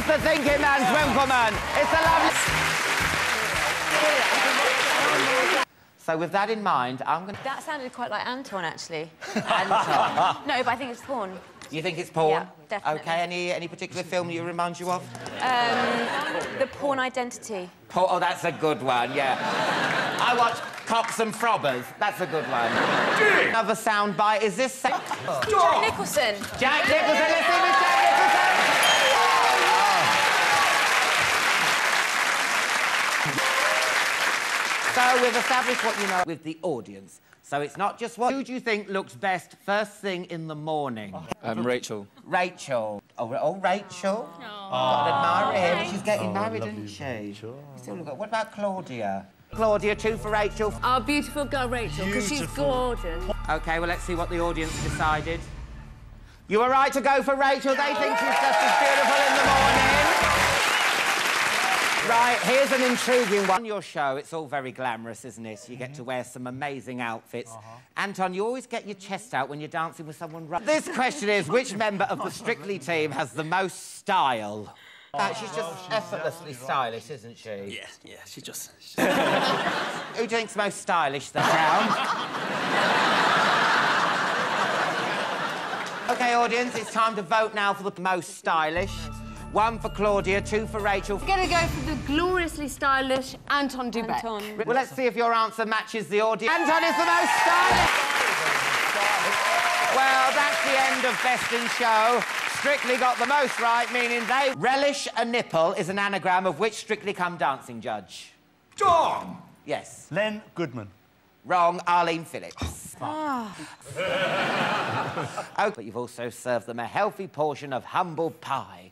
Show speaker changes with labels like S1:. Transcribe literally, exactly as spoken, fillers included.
S1: the thinking man's Winkleman. It's a lovely... So with that in mind, I'm going to...
S2: That sounded quite like Anton, actually.
S1: Anton.
S2: No, but I think it's porn.
S1: You think it's porn?
S2: Yeah, definitely.
S1: OK, any, any particular film that you remind you of?
S2: Um, The Porn Identity.
S1: Oh, oh, that's a good one, yeah. I watch Cops and Frobbers. That's a good one. Another soundbite. Is this...
S2: Jack Nicholson.
S1: Jack Nicholson. Let's see with Jack Nicholson. So we've established what you know with the audience. So it's not just what... Who do you think looks best first thing in the morning?
S3: Um, Rachel.
S1: Rachel. Oh, oh Rachel.
S2: Oh.
S1: Got to admire her. She's getting
S4: Oh,
S1: married,
S4: lovely
S1: isn't she?
S4: Sure.
S1: Still look. What about Claudia? Claudia, two for Rachel.
S5: Our beautiful girl Rachel, because she's gorgeous.
S1: OK, well, let's see what the audience decided. You were right to go for Rachel. They think she's just as beautiful in the morning. Right, here's an intriguing one. On your show, it's all very glamorous, isn't it? You get to wear some amazing outfits. Uh-huh. Anton, you always get your chest out when you're dancing with someone... This question is, which member of the Strictly team has the most style? Oh, uh, she's just oh, she's effortlessly stylish, isn't she?
S3: Yeah, yeah, she just... She...
S1: Who do you think's most stylish, the round? OK, audience, it's time to vote now for the most stylish. One for Claudia, two for Rachel.
S5: We're going to go for the gloriously stylish Anton du Beke.
S2: Anton.
S1: Well, let's see if your answer matches the audience. Anton is the most stylish! Well, that's the end of Best in Show. Strictly got the most right, meaning they... Relish a nipple is an anagram of which Strictly Come Dancing judge?
S4: John!
S1: Yes.
S4: Len Goodman.
S1: Wrong, Arlene Phillips.
S2: Oh.
S1: Oh, but you've also served them a healthy portion of humble pie.